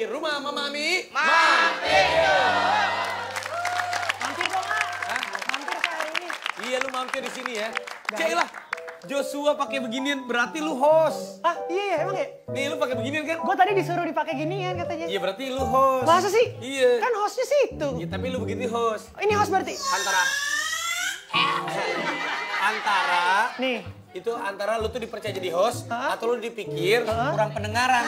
di rumah Mama Ami. Mampir dong, Kak. Hah? Mampir Kak hari ini. Iya, lu mampir di sini ya. Cailah, Joshua pakai beginian berarti lu host. Ah, iya ya, emang ya? Nih, lu pakai beginian kan? Gue tadi disuruh dipakai ginian katanya. Iya, berarti lu host. Masa sih? Iya. Kan hostnya situ. Iya, tapi lu begini host. Ini host berarti? Antara Nih. itu antara lu tuh dipercaya jadi host Hah? atau lu dipikir kurang pendengaran.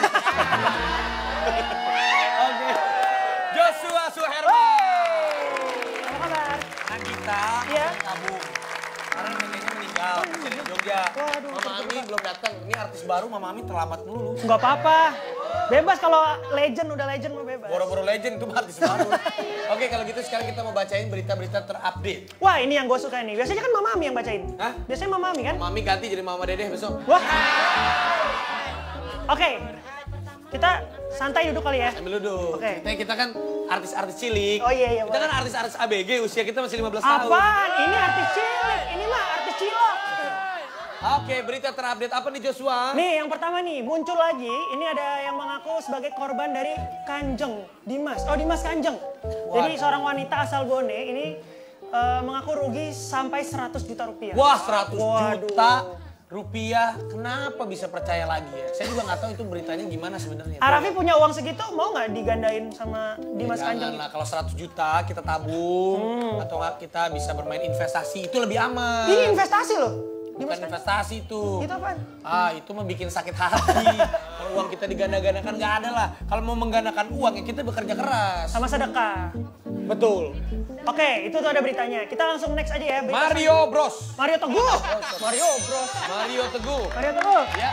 Oke. Joshua Suherman. Apa kabar? Nagita Iya. tabung. Karena neneknya meninggal di Jogja. Waduh, Mama Ami belum datang. Ini artis baru, Mama Ami terlambat dulu. Nggak apa-apa. Bebas kalau legend, udah legend mau bebas. Boro-boro legend itu artis baru. Oke, kalau gitu sekarang kita mau bacain berita-berita terupdate. Wah, ini yang gue suka nih. Biasanya kan Mama Ami yang bacain. Hah? Biasanya Mama Ami kan? Mama Ami ganti jadi Mama Dedeh besok. Wah. Oke. Kita santai duduk kali ya. Sambil duduk. Oke. Kita kan artis-artis cilik. Oh iya, Kita kan artis-artis ABG, usia kita masih 15 tahun. Apaan? Ini artis cilik. Ini mah artis cilok. Oke, berita terupdate apa nih Joshua? Nih, yang pertama nih, muncul lagi. Ini ada yang mengaku sebagai korban dari Kanjeng, Dimas. Oh, Dimas Kanjeng. Jadi seorang wanita asal Bone ini mengaku rugi sampai 100 juta rupiah. Wah, 100 Waduh. juta rupiah. Kenapa bisa percaya lagi ya? Saya juga nggak tahu itu beritanya gimana sebenarnya. Arafi punya uang segitu, mau nggak digandain sama Dimas Kanjeng? Jangan lah, kalau 100 juta kita tabung atau nggak kita bisa bermain investasi itu lebih aman. Ini investasi loh. Bukan Dimas Kanjeng. investasi itu. Itu apaan? Ah, itu mah bikin sakit hati. Kalau uang kita diganda-gandakan nggak ada lah. Kalau mau menggandakan uang ya kita bekerja keras. Sama sedekah. Betul. Oke, itu tuh ada beritanya. Kita langsung next aja ya. Berita Mario Bros. Mario Teguh. Mario Bros. Mario Teguh. Mario Teguh. Ya.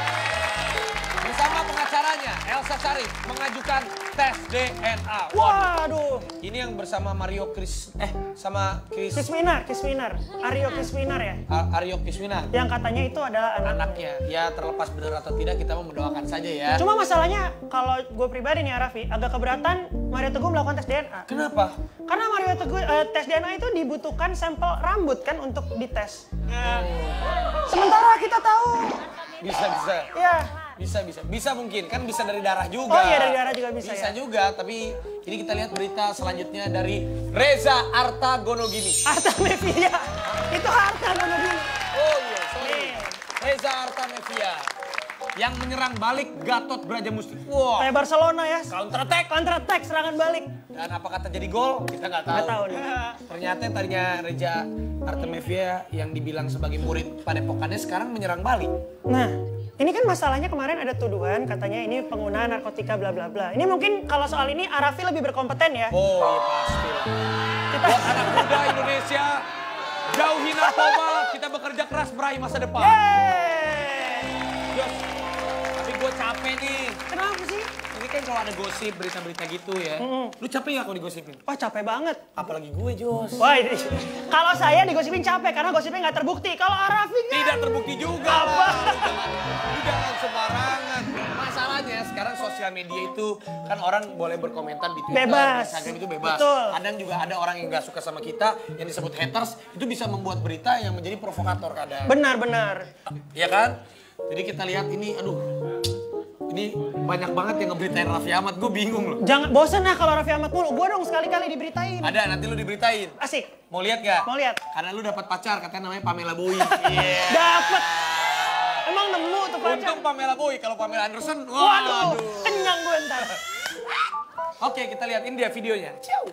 Bersama pengacaranya Elsa Sharif mengajukan tes DNA. Waduh. Ini yang bersama Mario sama Chris Kiswinar. Aryo Kiswinar ya. Aryo Kiswina. Yang katanya itu adalah Anaknya. Ya terlepas benar atau tidak kita mau mendoakan saja ya. Cuma masalahnya kalau gue pribadi nih Arafi agak keberatan Mario Teguh melakukan tes DNA. Kenapa? Karena Mario Teguh tes DNA itu dibutuhkan sampel rambut kan untuk dites. Sementara kita tahu. Bisa. Ya. Bisa mungkin kan bisa dari darah juga. Oh iya dari darah juga bisa Bisa ya. juga, tapi ini kita lihat berita selanjutnya dari Reza Artagonogini. Artamevia. Itu harta Gonogini. Oh iya, sorry. Nih. Reza Artamevia yang menyerang balik Gatot Brajamusti. Wah, Kayak Barcelona ya. counter attack. Counter attack serangan balik. Dan apakah terjadi gol? Kita nggak tahu. Nggak tahu nih. Ternyata tadinya Reza Artamevia yang dibilang sebagai murid padepokannya sekarang menyerang balik. Nah, ini kan masalahnya kemarin ada tuduhan katanya ini pengguna narkotika bla bla bla. Ini mungkin kalau soal ini Arafi lebih berkompeten ya. Oh iya pasti lah. Buat anak muda Indonesia, jauhi narkoba, kita bekerja keras meraih masa depan. Yeay. Jos, tapi gue capek nih. Kenapa sih? Ini kan kalau ada gosip, berita-berita gitu ya. Lu capek gak kalau digosipin? Wah capek banget. Apalagi gue, Jos. Wah ini, kalau saya digosipin capek karena gosipnya nggak terbukti. Kalau Arafi kan Tidak terbukti juga. Apa? Lu jangan sembarangan. Masalahnya sekarang sosial media itu kan orang boleh berkomentar di Twitter, Bebas. Instagram itu bebas. Betul. Kadang juga ada orang yang gak suka sama kita yang disebut haters itu bisa membuat berita yang menjadi provokator kadang. Benar. Iya kan? Jadi kita lihat ini, aduh. Ini banyak banget yang ngeberitain Raffi Ahmad, gue bingung loh. Jangan bosen lah kalau Raffi Ahmad mulu. Gue dong sekali-kali diberitain. Ada, nanti lu diberitain. Asik. Mau lihat gak? Mau lihat. Karena lu dapat pacar, katanya namanya Pamela Bowie. Iya. Dapet. Emang nemu tuh pacar. Untung Pamela Bowie, kalau Pamela Anderson, Waduh, kenyang gue ntar. Oke, kita lihat ini dia videonya. Ciao.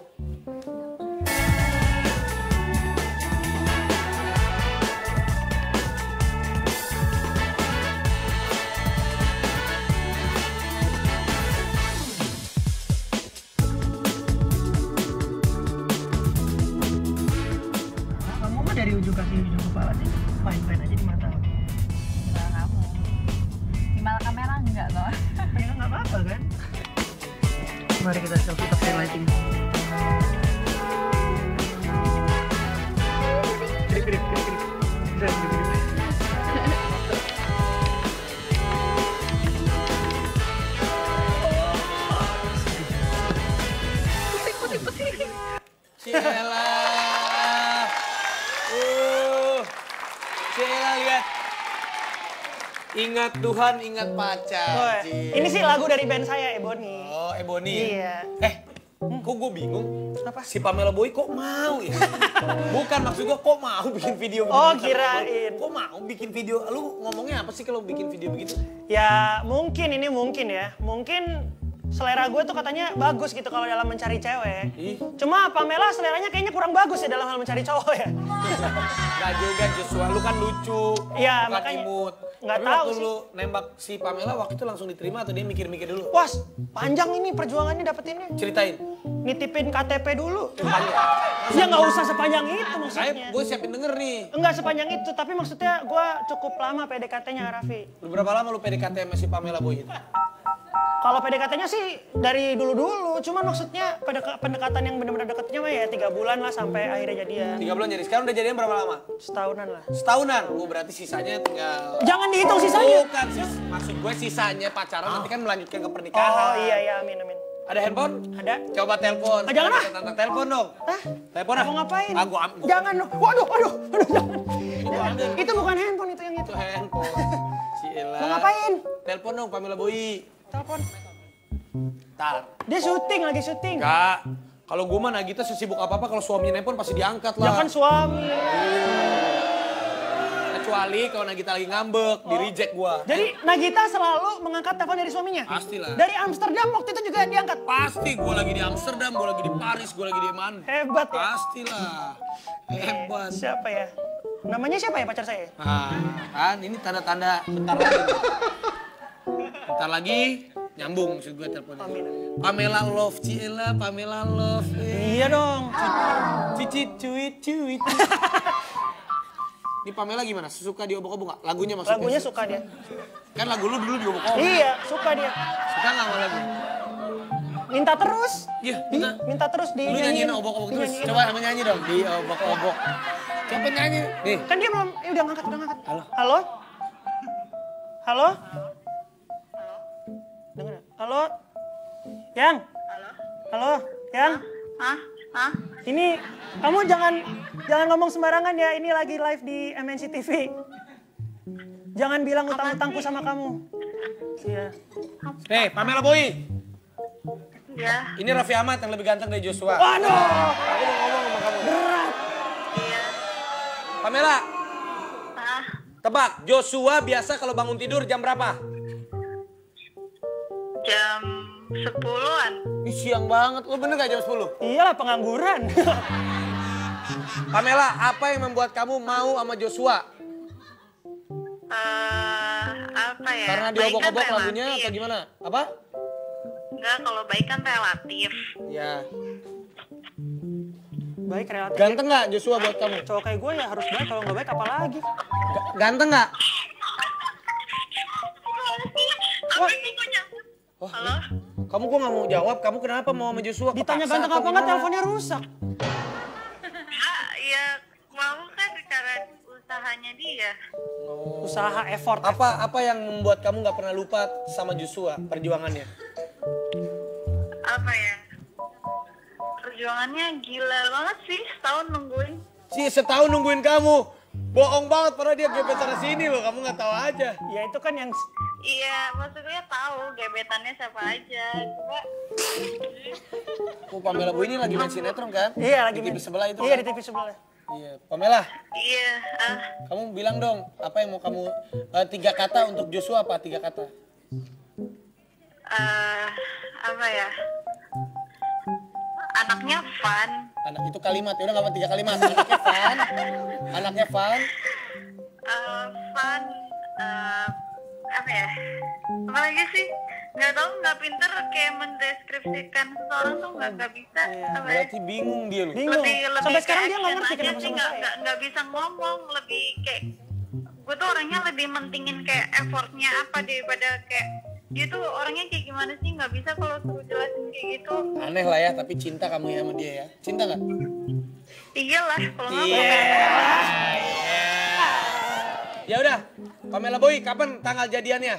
Kamu mah dari ujung kaki ujung kepala sih fine-fine aja di mata. Enggak kamu. Di malah kamera enggak toh. Ya nggak apa-apa kan. Mari kita selfie pakai lighting. Krip. Cielah lihat. Ingat Tuhan, ingat pacar. Ini sih lagu dari band saya, Ebony. Oh, Ebony. Iya. Kok gue bingung? Apa? Si Pamela Bowie kok mau ya? Bukan, maksud gue kok mau bikin video begitu. Oh, kirain. Kok mau bikin video? Lu ngomongnya apa sih kalau bikin video begitu? Ya mungkin ya. Mungkin selera gue tuh katanya bagus gitu kalau dalam mencari cewek. Cuma Pamela seleranya kayaknya kurang bagus ya dalam hal mencari cowok ya. Gak juga Joshua, lu kan lucu. Iya, bukan makanya. imut. Nggak Tapi tahu waktu sih. lu nembak si Pamela waktu itu langsung diterima atau dia mikir-mikir dulu? Wah, panjang ini perjuangannya dapetinnya. Ceritain. Nitipin KTP dulu. Ya nggak usah sepanjang itu maksudnya. Gue siapin denger nih. Enggak sepanjang itu, tapi maksudnya gue cukup lama PDKT-nya Raffi. Lu berapa lama lu PDKT sama si Pamela Bowie itu? Kalau PDKT-nya sih dari dulu-dulu, cuman maksudnya pendekatan yang benar-benar deketnya mah ya 3 bulan lah sampai akhirnya jadian. 3 bulan jadi. Sekarang udah jadian berapa lama? Setahunan lah. Setahunan. Berarti sisanya tinggal... Jangan dihitung sisanya. Bukan, maksud gue sisanya pacaran nanti kan melanjutkan ke pernikahan. Oh iya, amin. Ada handphone? Ada. Coba telepon. Jangan ah. Tante telepon dong. Hah? Telepon ah. Mau ngapain? Gua Jangan dong. Waduh, jangan. Itu bukan handphone itu yang itu. Itu handphone. Cila. Mau ngapain? Telepon dong Pamela Bowie. Telepon. Ntar. Dia lagi syuting. Enggak. Kalau gue mah Nagita sesibuk apa-apa kalau suaminya nelpon pasti diangkat lah. Ya kan suami. Kecuali kalau Nagita lagi ngambek, di reject gue. Jadi Nagita selalu mengangkat telepon dari suaminya? Pastilah. Dari Amsterdam waktu itu juga diangkat? Pasti, gue lagi di Amsterdam, gue lagi di Paris, gue lagi di mana. Hebat ya? Pastilah. Hebat. Siapa ya? Namanya siapa ya pacar saya? Nah, kan ini tanda-tanda bentar lagi. Bentar lagi nyambung maksud gue teleponnya. Pamela Love, Ciela, Pamela Love. Iya dong. Cicit, cuit. Ini Pamela gimana? Suka diobok-obok gak? Lagunya maksudnya? Lagunya suka dia. Kan lagu lu dulu diobok-obok. Iya, suka dia. Suka gak sama lagu? Minta terus. Iya, minta terus Lu nyanyiin obok-obok terus. Coba sama nyanyi dong. Diobok-obok. Coba nyanyi. Nih. Kan dia belum, udah ngangkat. Halo. Halo? Halo? Dengar gak? Halo? Yang? Halo? Yang? Hah? Ini kamu jangan ngomong sembarangan ya. Ini lagi live di MNC TV. Jangan bilang utang-utangku sama kamu. Iya. Nih, Pamela Bowie. Iya. Ini Raffi Ahmad yang lebih ganteng dari Joshua. Waduh. Aku mau ngomong sama kamu. Berat. Iya. Pamela, Hah? tebak. Joshua biasa kalau bangun tidur jam berapa? Jam 10-an. Ih, siang banget. Lu bener gak jam 10? Iyalah pengangguran. Pamela, apa yang membuat kamu mau sama Joshua? Apa ya? Karena Baik kan diobok-obok lagunya relatif. atau gimana? Apa? Enggak, kalau baik kan relatif. Ya. Baik relatif. Ganteng gak Joshua buat kamu? Cowok kayak gue ya harus baik, kalau nggak baik apalagi. Ganteng gak? Apa sih kok nyambut? Halo? Kamu kok gak mau jawab? Kamu kenapa mau sama Joshua? Ditanya Kepaksa ganteng atau apa nggak, gimana? teleponnya rusak. Ya mau kan karena usahanya dia. Usaha effort. Apa yang membuat kamu gak pernah lupa sama Joshua perjuangannya? Apa ya? Perjuangannya gila banget sih, setahun nungguin. Setahun nungguin kamu. Bohong banget, padahal dia gebetan sini loh. Kamu gak tahu aja. Ya itu kan yang Iya, maksudnya tahu gebetannya siapa aja. Coba. Oh, Pamela Bowie ini lagi main sinetron kan? iya lagi di TV sebelah itu. Iya kan? di TV sebelah. Iya. Pamela, Iya, kamu bilang dong apa yang mau kamu 3 kata untuk Joshua, apa 3 kata? apa ya? Anaknya fun. Anak itu kalimat, ya udah nggak apa 3 kalimat. Anaknya fun, anaknya fun. Fun. Apa ya? Apa lagi sih? Nggak tahu, nggak pinter kayak mendeskripsikan seseorang tuh nggak bisa. Apa ya? Berarti bingung dia loh. Bingung. Lebih Sampai sekarang dia nggak action ngerti aja kenapa sih, sama saya. nggak bisa ngomong, lebih kayak gue tuh orangnya lebih mentingin kayak effortnya apa daripada kayak dia tuh orangnya kayak gimana sih, nggak bisa kalau suruh jelasin kayak gitu. Aneh lah ya, tapi cinta kamu ya sama dia ya. Cinta nggak? Iyalah, kalau nggak Ya udah, Pamela Bowie, kapan tanggal jadiannya?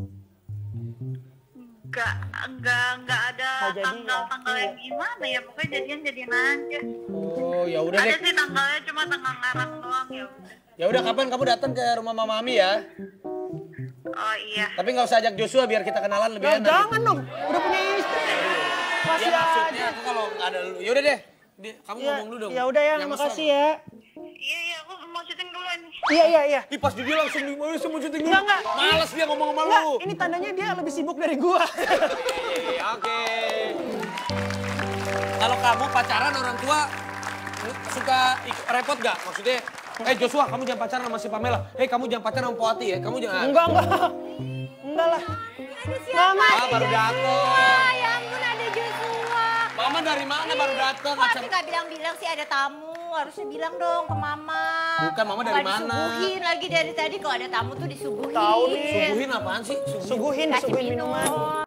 nggak ada jadi tanggal yang gimana ya, pokoknya jadian aja. Oh, ya udah Ada deh. sih tanggalnya, cuma tanggal ngarang doang ya udah. Ya udah, kapan kamu datang ke rumah Mama Ami ya? Oh iya. Tapi nggak usah ajak Joshua biar kita kenalan lebih Ya, enak. jangan dong, udah punya istri. Ya Masih maksudnya aja. aku kalau nggak ada lu. Yaudah deh. Kamu Ya, ngomong dulu dong. ya udah ya, Yang makasih mesra. ya. Iya, aku mau syuting duluan. Iya. Ih pas dia langsung di mau syuting dulu. Enggak. Males dia ngomong sama Enggak, lu. ini tandanya dia lebih sibuk dari gua. Oke. Kalau kamu pacaran orang tua suka repot gak? Maksudnya, Joshua kamu jangan pacaran sama si Pamela. Kamu jangan pacaran sama Poati ya. Kamu jangan. Enggak. Enggak lah. Ada siapa? Baru dateng. Ya ampun ada Joshua. Mama dari mana baru dateng? Kok tapi gak bilang-bilang sih ada tamu. Harusnya bilang dong ke mama. Bukan, mama dari Nggak mana? Disuguhin lagi dari tadi kalau ada tamu tuh disuguhin. Tahu nih. Suguhin apaan sih? Suguhin Kasih minuman. minum.